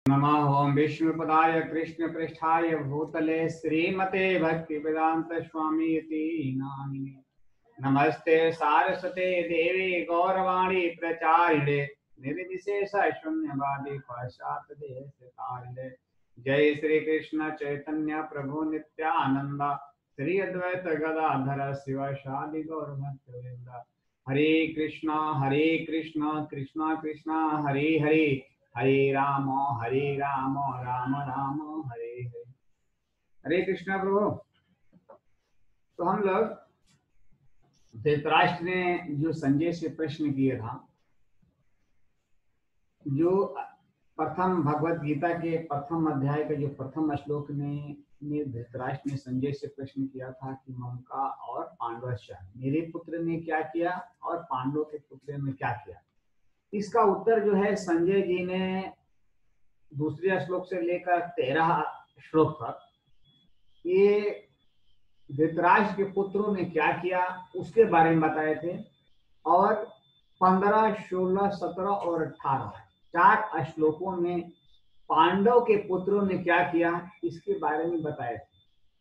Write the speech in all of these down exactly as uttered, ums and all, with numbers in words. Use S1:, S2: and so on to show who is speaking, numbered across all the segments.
S1: नमः ओं विष्णुपदाय कृष्णपृष्ठाय भूतले श्रीमते भक्तिवेदांत स्वामी इति नामिने। नमस्ते सारस्वते देवी गौरवाणी प्रचारिणे निर्विशेष शून्यवादी पाश्चात्य देशकारिणे। जय श्री कृष्ण चैतन्य प्रभु नित्यानंद श्री अद्वैत गदाधर शिवासादि गौर भक्तवृंद। हरे कृष्णा हरे कृष्णा कृष्णा कृष्णा हरे हरे हरे राम हरे राम राम राम हरे हरे। हरे कृष्णा प्रभु। तो हम लोग धृतराष्ट्र ने जो संजय से प्रश्न किया था, जो प्रथम भगवत गीता के प्रथम अध्याय का जो प्रथम श्लोक में धृतराष्ट्र ने संजय से प्रश्न किया था कि ममका और पांडवश्च, मेरे पुत्र ने क्या किया और पांडव के पुत्र ने क्या किया। इसका उत्तर जो है संजय जी ने दूसरे श्लोक से लेकर तेरह श्लोक तक ये धृतराष्ट्र के पुत्रों ने क्या किया उसके बारे में बताए थे, और पंद्रह सोलह सत्रह और अठारह चार श्लोकों में पांडव के पुत्रों ने क्या किया इसके बारे में बताए थे।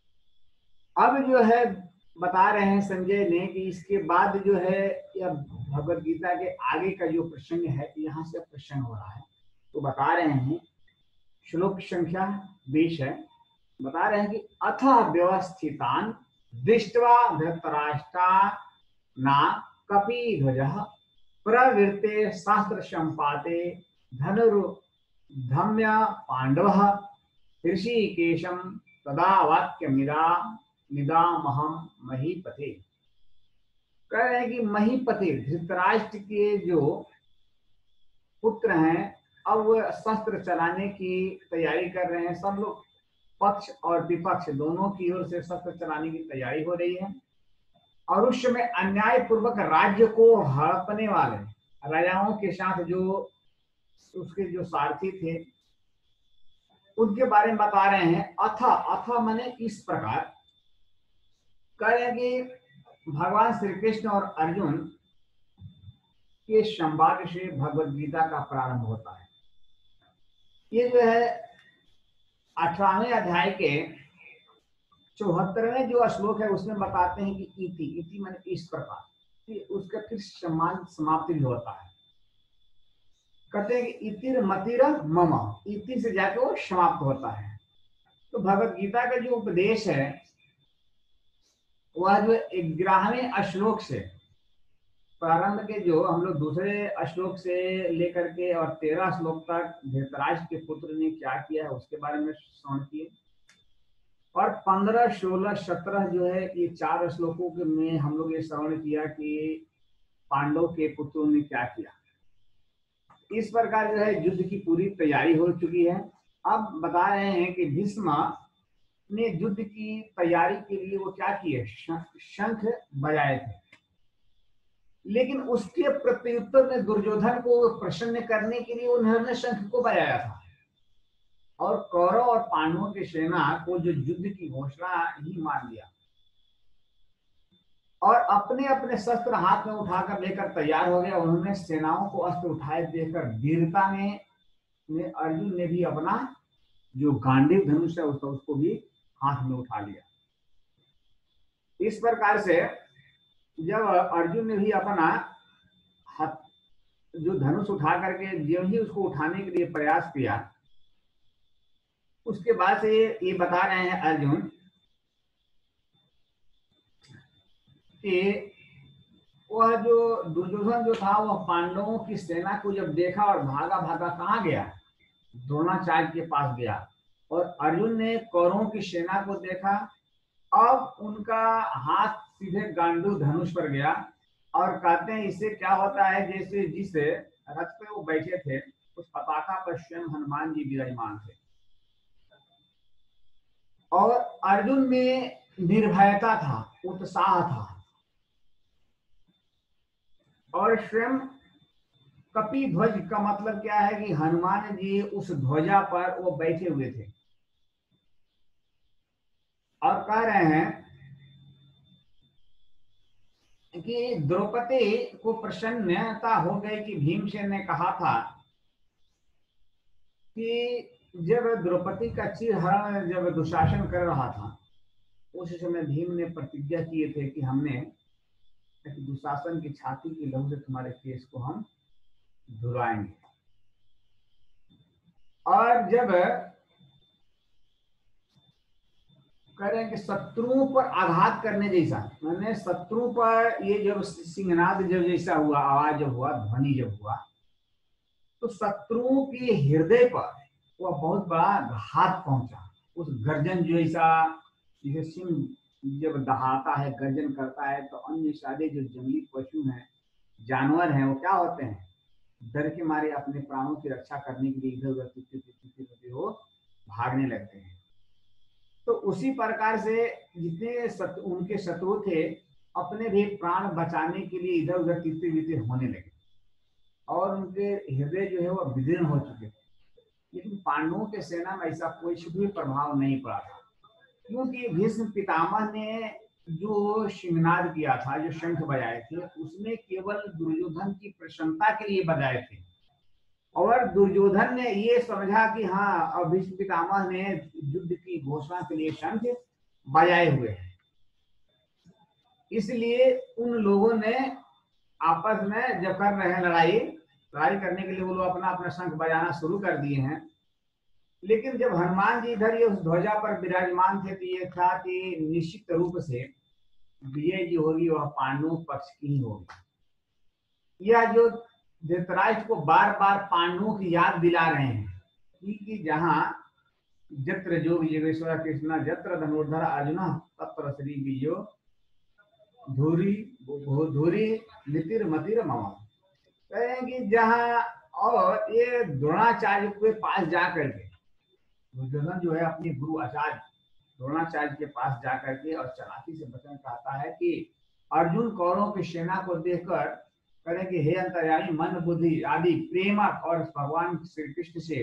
S1: अब जो है बता रहे हैं संजय ने कि इसके बाद जो है यह भगवत गीता के आगे का जो प्रसंग है यहाँ से प्रसंग हो रहा है। तो बता रहे हैं श्लोक संख्या बीस है, बता रहे हैं कि अथ व्यवस्थितान दृष्ट्वा धृतराष्ट्रा ना कपिध्वजः प्रवृत्ते शास्त्र संपाते धनुर्धम्य पांडवः ऋषिकेशं तदा वाक्यमिदा निदामहं महीपते। कह रहे हैं कि महीपते धृतराष्ट्र के जो पुत्र हैं अब वह शस्त्र चलाने की तैयारी कर रहे हैं। सब लोग पक्ष और विपक्ष दोनों की ओर से शस्त्र चलाने की तैयारी हो रही है, और उस समय अन्याय पूर्वक राज्य को हड़पने वाले राजाओं के साथ जो उसके जो सारथी थे उनके बारे में बता रहे हैं। अथ अथ माने इस प्रकार कह रहे हैं कि भगवान श्री कृष्ण और अर्जुन के संवाद से भगवत गीता का प्रारंभ होता है। ये जो है अठारहवें अध्याय के चौहत्तरवें जो श्लोक है उसमें बताते हैं कि इति इति माने इस प्रकार, उसका फिर सम्मान समाप्ति होता है। कहते हैं कि इतिर मतिर मम, इति से जाके वो समाप्त होता है। तो भगवत गीता का जो उपदेश है वह जो ग्यारहवें श्लोक से प्रारंभ के जो हम लोग दूसरे श्लोक से लेकर के और तेरह श्लोक तक धृतराष्ट्र के पुत्र ने क्या किया है उसके बारे में श्रवण किए, और पंद्रह सोलह सत्रह जो है ये चार श्लोकों के में हम लोग ये श्रवण किया कि पांडव के पुत्रों ने क्या किया। इस प्रकार जो है युद्ध की पूरी तैयारी हो चुकी है। अब बता रहे हैं कि भीष्म ने युद्ध की तैयारी के लिए वो क्या किए, शंख बजाए थे, लेकिन उसके प्रत्युत्तर में दुर्योधन को प्रसन्न करने के लिए उन्होंने शंख को बजाया था, और कौरव और पांडवों की सेना को जो युद्ध की घोषणा ही मान लिया, और अपने अपने शस्त्र हाथ में उठाकर लेकर तैयार हो गया। उन्होंने सेनाओं को अस्त्र उठाए देखकर वीरता में, में अर्जुन ने भी अपना जो गांडीव धनुष है उसको उसको भी हाथ में उठा लिया। इस प्रकार से जब अर्जुन ने भी अपना हाथ जो धनुष उठा करके जो ही उसको उठाने के लिए प्रयास किया, उसके बाद से ये बता रहे हैं अर्जुन कि वह जो दुर्योधन जो था वह पांडवों की सेना को जब देखा और भागा भागा कहाँ गया, द्रोणाचार्य के पास गया, और अर्जुन ने कौरवों की सेना को देखा। अब उनका हाथ सीधे गांडू धनुष पर गया, और कहते हैं इससे क्या होता है जैसे जिस रथ पे वो बैठे थे उस पताका पर स्वयं हनुमान जी विराजमान थे, और अर्जुन में निर्भयता था, उत्साह था, और स्वयं कपिध्वज का मतलब क्या है कि हनुमान जी उस ध्वजा पर वो बैठे हुए थे, और कह रहे हैं कि द्रौपदी को प्रसन्नता हो गई कि भीमसेन ने कहा था कि जब द्रौपदी का चीरहरण जब दुशासन कर रहा था, उस समय भीम ने प्रतिज्ञा किए थे कि हमने दुशासन की छाती की लहू से तुम्हारे केस को हम धुलाएंगे। और जब करें कि शत्रुओं पर आघात करने जैसा, मैंने शत्रु पर ये जब सिंहनाद जब जैसा हुआ, आवाज जब हुआ, ध्वनि जब हुआ, तो शत्रुओं के हृदय पर वह बहुत बड़ा घात पहुंचा। उस गर्जन जैसा, जैसे सिंह जब दहाड़ता है, गर्जन करता है, तो अन्य सारे जो जंगली पशु हैं, जानवर हैं, वो क्या होते हैं, डर के मारे अपने प्राणों की रक्षा करने के लिए इधर उधर तिरछे तिरछे होते वो भागने लगते हैं। तो उसी प्रकार से जितने सत, उनके शत्रु थे, अपने भी प्राण बचाने के लिए इधर उधर तिरछे तिरछे होने लगे और उनके हृदय जो है वो विदीर्ण हो चुके थे। लेकिन पांडवों के सेना में ऐसा कोई भी प्रभाव नहीं पड़ा था, क्योंकि भीष्म पितामह ने जो सिंहनाद किया था, जो शंख बजाए थे, उसमें केवल दुर्योधन की प्रसन्नता के लिए बजाए थे। और दुर्योधन ने ये समझा कि हाँ, अब भीष्म पितामह ने युद्ध की घोषणा के लिए शंख बजाए हुए हैं, इसलिए उन लोगों ने आपस में जब कर रहे हैं लड़ाई लड़ाई करने के लिए वो लोग अपना अपना शंख बजाना शुरू कर दिए हैं। लेकिन जब हनुमान जी इधर ये उस ध्वजा पर विराजमान थे, तो ये था कि निश्चित रूप से विजय जो होगी वह पांडवों पक्ष की ही होगी। यह जो धृतराष्ट्र को बार बार पांडवों की याद दिला रहे हैं कि जहां जत्र जो विजयेश्वर कृष्ण जत्र धनुर्धर अर्जुन तत्र श्री विजयो धूरी धूरी नितिर मतिर ममा, कहेंगे जहां, और ये द्रोणाचार्य के पास जाकर के दुर्योधन जो है अपने गुरु आचार्य द्रोणाचार्य के पास जाकर के और चालाकी से वचन कहता है कि अर्जुन कौरवों की सेना को देखकर करेंगे, हे अंतर्यामी, मन बुद्धि आदि प्रेम और भगवान श्री कृष्ण से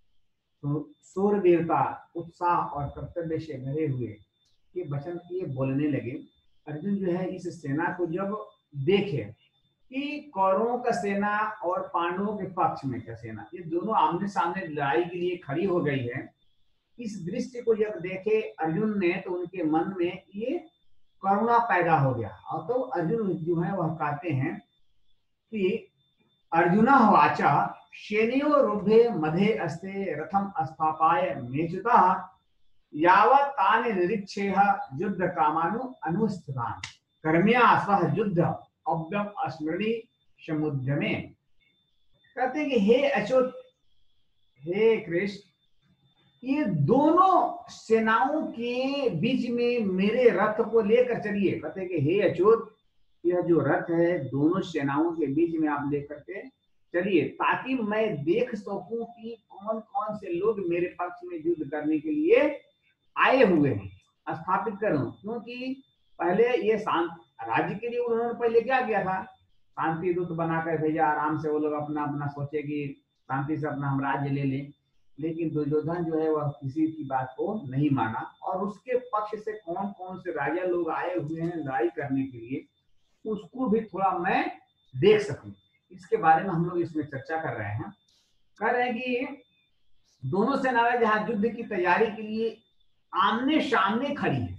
S1: सूरवीरता, उत्साह और कर्तव्य से भरे हुए ये वचन ये बोलने लगे। अर्जुन जो है इस सेना को जब देखे कि कौरवों का सेना और पांडवों के पक्ष में का सेना, ये दोनों आमने सामने लड़ाई के लिए खड़ी हो गई है, इस दृश्य को जब देखे अर्जुन ने, तो उनके मन में ये करुणा पैदा हो गया। और तो अर्जुन जो है वह कहते हैं कि अर्जुना वाचा शेनियो रुभे मधे अस्ते रथम स्थापाय मेचुता यावत ताने निरीक्षेह युद्ध कामानु अनुस्थितान कर्म्या सह युद्ध अव्यम स्मृणी समुद्र में। कहते हैं कि हे अच्युत, हे कृष्ण, ये दोनों सेनाओं के बीच में मेरे रथ को लेकर चलिए। कहते हैं कि हे अच्युत, यह जो रथ है दोनों सेनाओं के बीच में आप लेकर के चलिए, ताकि मैं देख सकूं कि कौन कौन से लोग मेरे पक्ष में युद्ध करने के लिए आए हुए हैं, स्थापित करूं। क्योंकि पहले ये शांत राज्य के लिए उन्होंने पहले क्या किया था, शांति दूत बनाकर भेजा, आराम से वो लोग अपना अपना सोचे कि शांति से अपना हम राज्य ले लें। लेकिन दुर्योधन जो है वह किसी की बात को नहीं माना, और उसके पक्ष से कौन कौन से राजा लोग आए हुए हैं लड़ाई करने के लिए, उसको भी थोड़ा मैं देख सकूं। इसके बारे में हम लोग इसमें चर्चा कर रहे हैं। कह रहे हैं कि दोनों सेनाएं जहां युद्ध की तैयारी के लिए आमने सामने खड़ी है,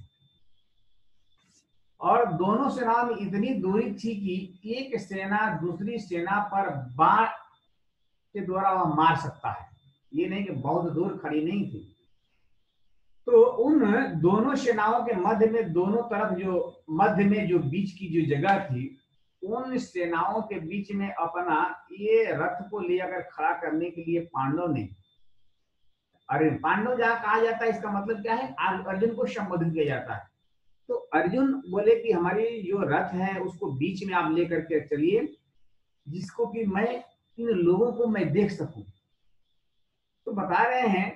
S1: और दोनों सेनाओं में इतनी दूरी थी कि एक सेना दूसरी सेना पर बाण के द्वारा वह मार सकता है, ये नहीं कि बहुत दूर खड़ी नहीं थी। तो उन दोनों सेनाओं के मध्य में, दोनों तरफ जो मध्य में जो बीच की जो जगह थी, उन सेनाओं के बीच में अपना ये रथ को ले अगर खड़ा करने के लिए पांडव ने, अरे पांडव जहां कहा जाता है इसका मतलब क्या है, अर्जुन को संबोधित किया जाता है। तो अर्जुन बोले कि हमारी जो रथ है उसको बीच में आप लेकर के चलिए, जिसको कि मैं इन लोगों को मैं देख सकूं। तो बता रहे हैं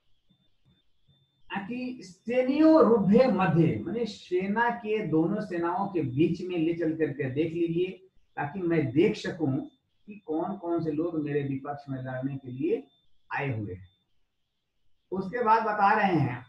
S1: कि सेनियो रुभे मध्य, माने सेना के दोनों सेनाओं के बीच में ले चल करके देख लीजिए, ताकि मैं देख सकूं कि कौन कौन से लोग मेरे विपक्ष में लड़ने के लिए आए हुए हैं। उसके बाद बता रहे हैं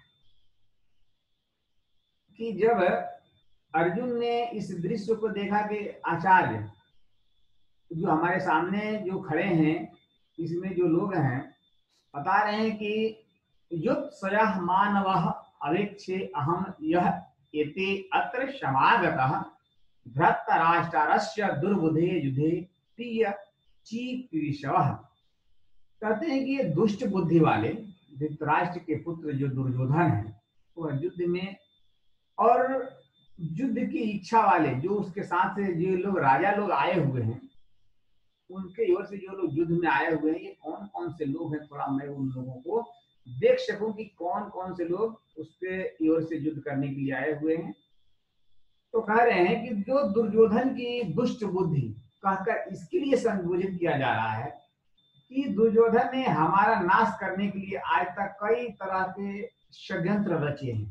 S1: कि जब अर्जुन ने इस दृश्य को देखा कि आचार्य जो हमारे सामने जो खड़े हैं, इसमें जो लोग हैं बता रहे हैं कि युक्त स्वयं मानव अवेक्षे अहम यह एते अत्र समागतः धृतराष्ट्रस्य दुर्बुधे युधे प्रिय चीकीर्षवः। कहते हैं कि ये दुष्ट बुद्धि वाले धृतराष्ट्र के पुत्र जो दुर्योधन है वह युद्ध में, और युद्ध की इच्छा वाले जो उसके साथ से जो लोग राजा लोग आए हुए हैं, उनके ओर से जो लोग युद्ध में आए हुए हैं, ये कौन कौन से लोग हैं, थोड़ा मैं उन लोगों को देख सकूं कि कौन कौन से लोग उसके ओर से युद्ध करने के लिए आए हुए हैं। तो कह रहे हैं कि जो दुर्योधन की दुष्ट बुद्धि कहकर इसके लिए संबोधित किया जा रहा है कि दुर्योधन ने हमारा नाश करने के लिए आज तक कई तरह के षड्यंत्र रचे हैं।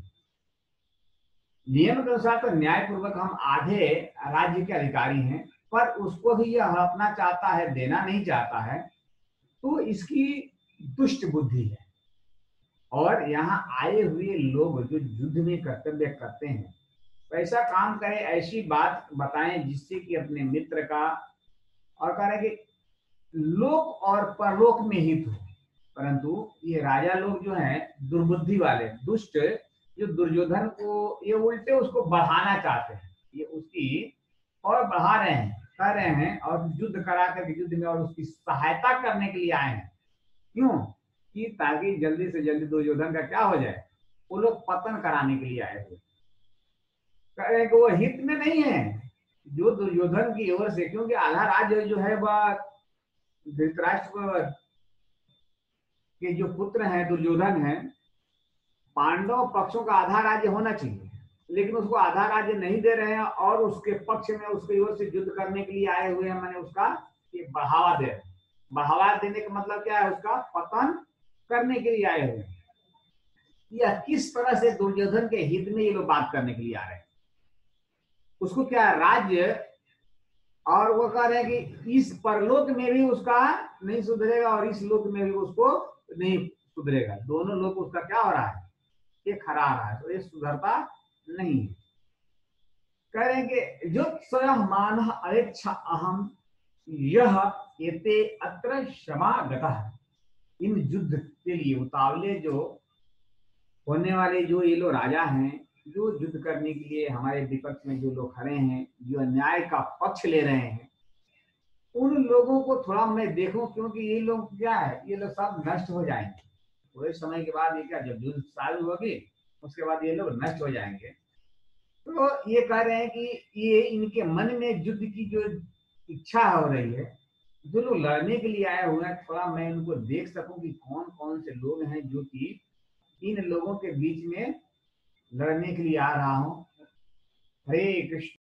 S1: नियम के अनुसार तो न्यायपूर्वक हम आधे राज्य के अधिकारी हैं, पर उसको भी यह हड़पना चाहता है, देना नहीं चाहता है, तो इसकी दुष्ट बुद्धि है। और यहाँ आए हुए लोग जो युद्ध में कर्तव्य करते हैं, ऐसा काम करें, ऐसी बात बताएं जिससे कि अपने मित्र का, और कह रहे कि लोक और परलोक में हित हो। परंतु ये राजा लोग जो हैं दुर्बुद्धि वाले दुष्ट, जो दुर्योधन को ये उल्टे उसको बढ़ाना चाहते हैं, ये उसकी और बढ़ा रहे हैं, कह रहे हैं, और युद्ध करा करके युद्ध में और उसकी सहायता करने के लिए आए हैं। क्यों? कि ताकि जल्दी से जल्दी दुर्योधन का क्या हो जाए, वो लोग पतन कराने के लिए आए थे। कह रहे हैं कि वो हित में नहीं है जो दुर्योधन की ओर से, क्योंकि आधा राज्य जो है वह धृतराष्ट्र के जो पुत्र हैं दुर्योधन है, पांडव पक्षों का आधा राज्य होना चाहिए, लेकिन उसको आधा राज्य नहीं दे रहे हैं और उसके पक्ष में उसकी ओर से युद्ध करने के लिए आए हुए हैं। मैंने उसका ये बढ़ावा दे रहे हैं। बढ़ावा देने का मतलब क्या है? उसका पतन करने के लिए आए हुए हैं। यह किस तरह से दुर्योधन के हित में ये लोग बात करने के लिए आ रहे हैं? उसको क्या राज्य, और वो कह रहे हैं कि इस परलोक में भी उसका नहीं सुधरेगा और इस लोक में भी उसको नहीं सुधरेगा, दोनों लोग उसका क्या हो रहा है, ये खरा रहा है, तो ये सुधरता नहीं है। कह रहे हैं कि जो स्वयं मान अवेक्षा अहम यह एते अत्र समागतः, इन युद्ध के लिए उतावले जो होने वाले जो ये लोग राजा हैं, जो युद्ध करने के लिए हमारे विपक्ष में जो लोग खड़े हैं, जो अन्याय का पक्ष ले रहे हैं, उन लोगों को थोड़ा मैं देखूं, क्योंकि ये लोग क्या है, ये लोग सब नष्ट हो जाएंगे थोड़े समय के बाद। ये क्या, जब युद्ध चालू होगी उसके बाद ये लोग नष्ट हो जाएंगे। तो ये कह रहे हैं कि ये इनके मन में युद्ध की जो इच्छा हो रही है, जो लोग लड़ने के लिए आए हुए हैं, थोड़ा मैं उनको देख सकूं कि कौन कौन से लोग हैं जो कि इन लोगों के बीच में लड़ने के लिए आ रहा हूं। हरे कृष्ण।